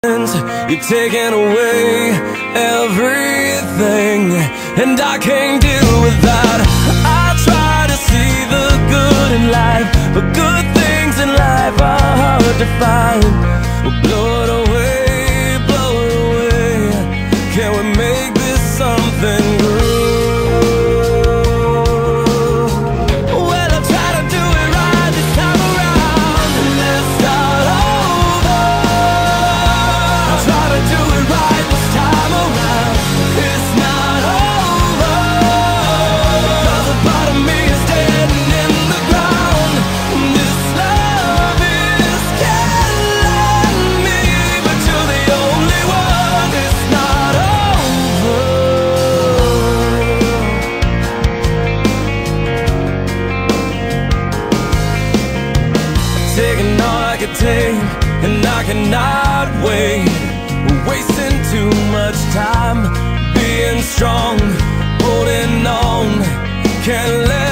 You've taken away everything, and I can't deal with that. I try to see the good in life, but good things in life are hard to find. Well, blow it away, blow it away. Can we make this something good? Well, I try to do it right this time around, and let's start over. I try to do it right this time around. It's not over, because a part of me is dead and in the ground. This love is killing me, but you're the only one. It's not over. Taking all I can take, and I cannot wait. We're wasting too much time being strong, holding on, can't let